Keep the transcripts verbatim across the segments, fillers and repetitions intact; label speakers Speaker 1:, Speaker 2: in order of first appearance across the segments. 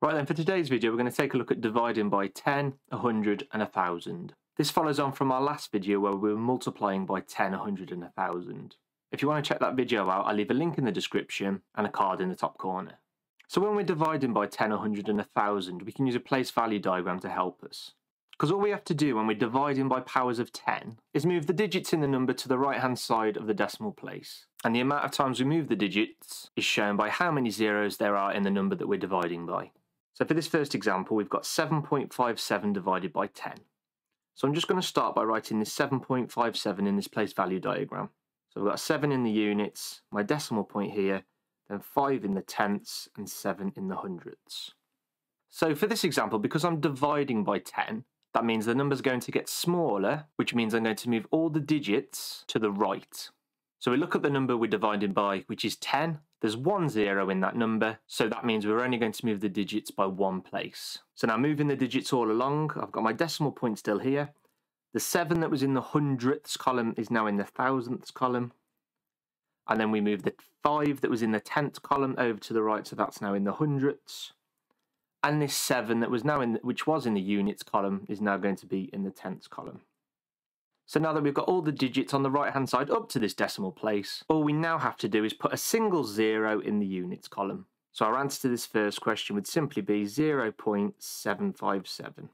Speaker 1: Right then, for today's video we're going to take a look at dividing by ten, one hundred and one thousand. This follows on from our last video where we were multiplying by ten, one hundred and one thousand. If you want to check that video out, I'll leave a link in the description and a card in the top corner. So when we're dividing by ten, one hundred and one thousand, we can use a place value diagram to help us. Because all we have to do when we're dividing by powers of ten is move the digits in the number to the right hand side of the decimal place. And the amount of times we move the digits is shown by how many zeros there are in the number that we're dividing by. So for this first example, we've got seven point five seven divided by ten. So I'm just going to start by writing this seven point five seven in this place value diagram. So we've got seven in the units, my decimal point here, then five in the tenths and seven in the hundredths. So for this example, because I'm dividing by ten, that means the number's going to get smaller, which means I'm going to move all the digits to the right. So we look at the number we're dividing by, which is ten. There's one zero in that number, so that means we're only going to move the digits by one place. So now moving the digits all along, I've got my decimal point still here. The seven that was in the hundredths column is now in the thousandths column. And then we move the five that was in the tenth column over to the right, so that's now in the hundredths. And this seven that was now in, the, which was in the units column, is now going to be in the tenths column. So now that we've got all the digits on the right hand side up to this decimal place, all we now have to do is put a single zero in the units column. So our answer to this first question would simply be zero point seven five seven.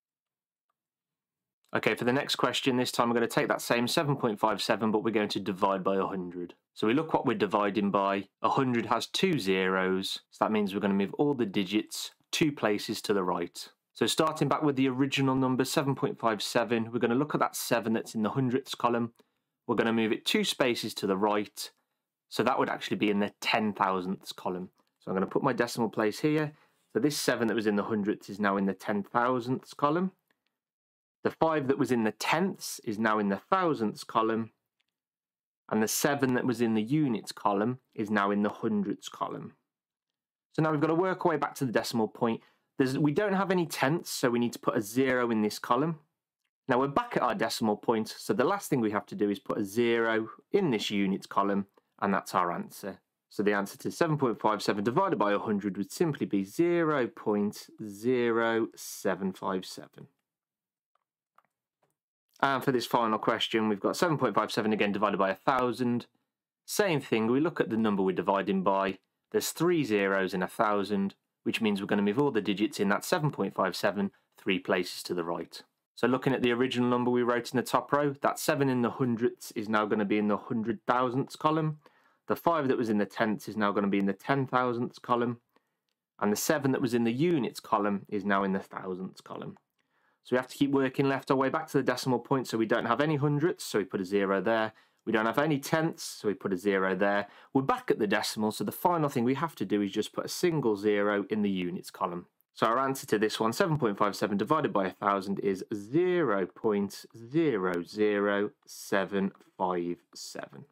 Speaker 1: Okay, for the next question, this time we're going to take that same seven point five seven, but we're going to divide by one hundred. So we look what we're dividing by. one hundred has two zeros, so that means we're going to move all the digits two places to the right. So starting back with the original number, seven point five seven, we're going to look at that seven that's in the hundredths column. We're going to move it two spaces to the right, so that would actually be in the ten thousandths column. So I'm going to put my decimal place here. So this seven that was in the hundredths is now in the ten thousandths column. The five that was in the tenths is now in the thousandths column. And the seven that was in the units column is now in the hundredths column. So now we've got to work our way back to the decimal point. There's, we don't have any tenths, so we need to put a zero in this column. Now we're back at our decimal point, so the last thing we have to do is put a zero in this units column, and that's our answer. So the answer to seven point five seven divided by one hundred would simply be zero point zero seven five seven. And for this final question, we've got seven point five seven again divided by one thousand. Same thing, we look at the number we're dividing by. There's three zeros in one thousand, which means we're going to move all the digits in that seven point five seven three places to the right. So looking at the original number we wrote in the top row, that seven in the hundredths is now going to be in the hundred thousandths column. The five that was in the tenths is now going to be in the ten thousandths column. And the seven that was in the units column is now in the thousandths column. So we have to keep working left our way back to the decimal point, so we don't have any hundredths, so we put a zero there. We don't have any tenths, so we put a zero there. We're back at the decimal, so the final thing we have to do is just put a single zero in the units column. So our answer to this one, seven point five seven divided by one thousand, is zero point zero zero seven five seven.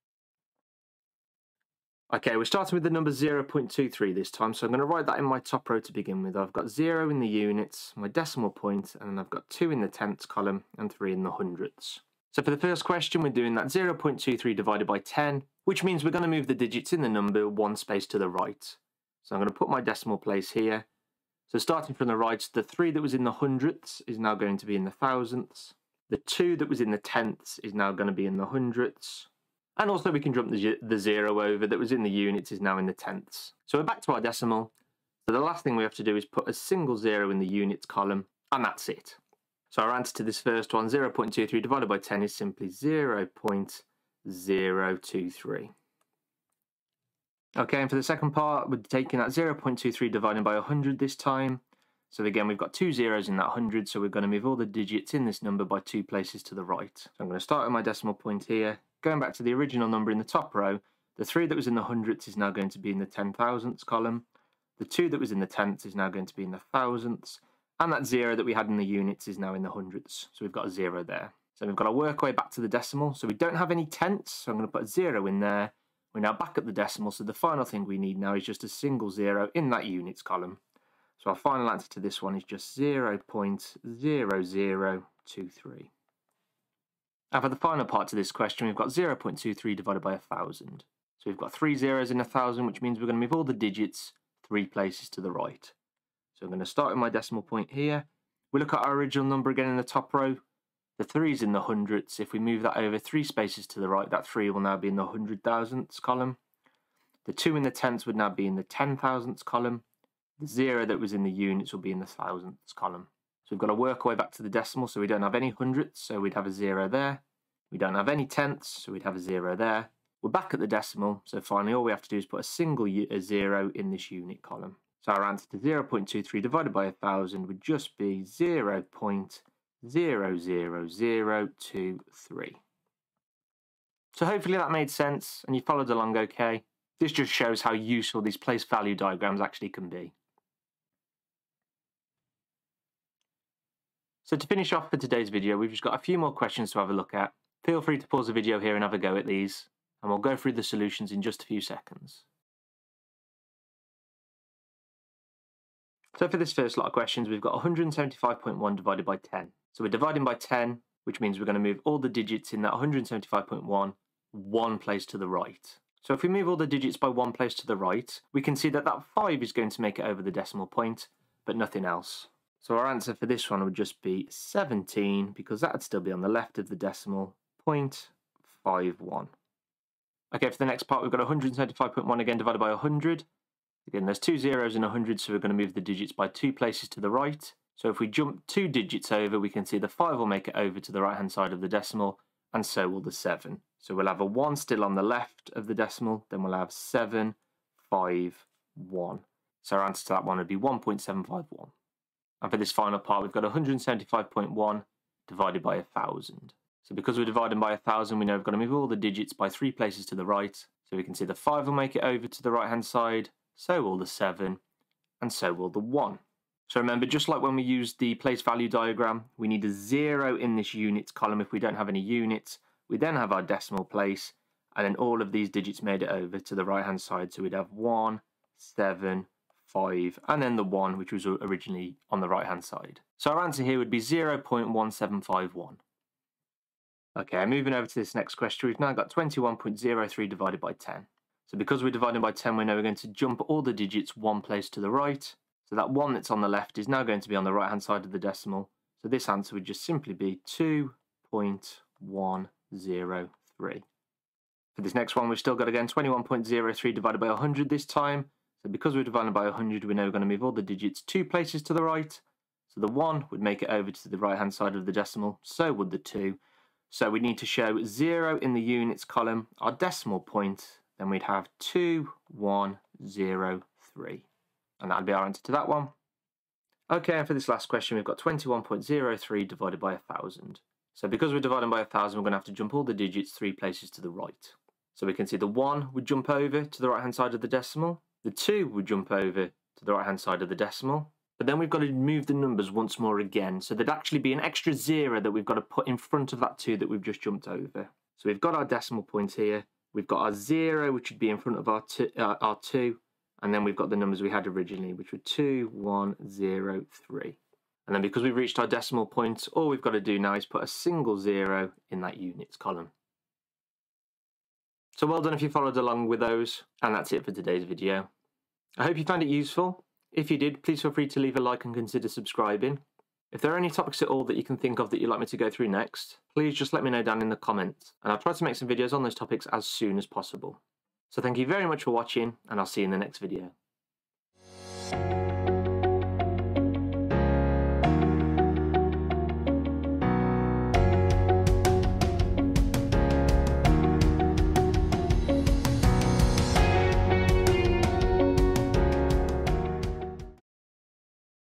Speaker 1: Okay, we're starting with the number zero point two three this time, so I'm going to write that in my top row to begin with. I've got zero in the units, my decimal point, and then I've got two in the tenths column and three in the hundredths. So for the first question, we're doing that zero point two three divided by ten, which means we're going to move the digits in the number one space to the right. So I'm going to put my decimal place here. So starting from the right, the three that was in the hundredths is now going to be in the thousandths. The two that was in the tenths is now going to be in the hundredths. And also we can jump the, the zero over that was in the units is now in the tenths. So we're back to our decimal. So the last thing we have to do is put a single zero in the units column, and that's it. So our answer to this first one, zero point two three divided by ten, is simply zero point zero two three. Okay, and for the second part, we're taking that zero point two three divided by one hundred this time. So again, we've got two zeros in that one hundred, so we're going to move all the digits in this number by two places to the right. So I'm going to start with my decimal point here. Going back to the original number in the top row, the three that was in the hundredths is now going to be in the ten thousandths column. The two that was in the tenths is now going to be in the thousandths. And that zero that we had in the units is now in the hundredths. So we've got a zero there. So we've got to work our way back to the decimal. So we don't have any tenths, so I'm going to put a zero in there. We're now back at the decimal, so the final thing we need now is just a single zero in that units column. So our final answer to this one is just zero point zero zero two three. And for the final part to this question, we've got zero point two three divided by one thousand. So we've got three zeros in one thousand, which means we're going to move all the digits three places to the right. So I'm going to start with my decimal point here. We look at our original number again in the top row. The three is in the hundredths. If we move that over three spaces to the right, that three will now be in the hundred thousandths column. The two in the tenths would now be in the ten thousandths column. The zero that was in the units will be in the thousandths column. So we've got to work our way back to the decimal, so we don't have any hundredths, so we'd have a zero there. We don't have any tenths, so we'd have a zero there. We're back at the decimal, so finally all we have to do is put a single a zero in this unit column. So our answer to zero point two three divided by one thousand would just be zero point zero zero zero two three. So hopefully that made sense and you followed along okay. This just shows how useful these place value diagrams actually can be. So to finish off for today's video, we've just got a few more questions to have a look at. Feel free to pause the video here and have a go at these, and we'll go through the solutions in just a few seconds. So for this first lot of questions, we've got one hundred seventy-five point one divided by ten. So we're dividing by ten, which means we're going to move all the digits in that one hundred seventy-five point one one place to the right. So if we move all the digits by one place to the right, we can see that that five is going to make it over the decimal point, but nothing else. So our answer for this one would just be seventeen, because that would still be on the left of the decimal, zero point five one. Okay, for the next part, we've got one hundred seventy-five point one again divided by one hundred. Again, there's two zeros in one hundred, so we're going to move the digits by two places to the right. So if we jump two digits over, we can see the five will make it over to the right-hand side of the decimal, and so will the seven. So we'll have a one still on the left of the decimal, then we'll have seven, five, one. So our answer to that one would be one point seven five one. And for this final part, we've got one hundred seventy-five point one divided by one thousand. So because we're dividing by one thousand, we know we've got to move all the digits by three places to the right. So we can see the five will make it over to the right-hand side, so will the seven, and so will the one. So remember, just like when we used the place value diagram, we need a zero in this units column if we don't have any units. We then have our decimal place, and then all of these digits made it over to the right-hand side. So we'd have one, seven, five, and then the one, which was originally on the right-hand side. So our answer here would be zero point one seven five one. Okay, moving over to this next question, we've now got twenty-one point zero three divided by ten. So because we're dividing by ten, we know we're going to jump all the digits one place to the right. So that one that's on the left is now going to be on the right-hand side of the decimal. So this answer would just simply be two point one zero three. For this next one, we've still got, again, twenty-one point zero three divided by one hundred this time. So because we're dividing by one hundred, we know we're going to move all the digits two places to the right. So the one would make it over to the right-hand side of the decimal, so would the two. So we need to show zero in the units column, our decimal point, then we'd have two one zero three. And that would be our answer to that one. Okay, and for this last question, we've got twenty-one point zero three divided by one thousand. So because we're dividing by one thousand, we're going to have to jump all the digits three places to the right. So we can see the one would jump over to the right-hand side of the decimal. The two would jump over to the right-hand side of the decimal. But then we've got to move the numbers once more again. So there'd actually be an extra zero that we've got to put in front of that two that we've just jumped over. So we've got our decimal point here. We've got our zero, which would be in front of our two, uh, our two. And then we've got the numbers we had originally, which were two one zero three. And then because we've reached our decimal point, all we've got to do now is put a single zero in that units column. So well done if you followed along with those. And that's it for today's video. I hope you found it useful. If you did, please feel free to leave a like and consider subscribing. If there are any topics at all that you can think of that you'd like me to go through next, please just let me know down in the comments, and I'll try to make some videos on those topics as soon as possible. So thank you very much for watching, and I'll see you in the next video.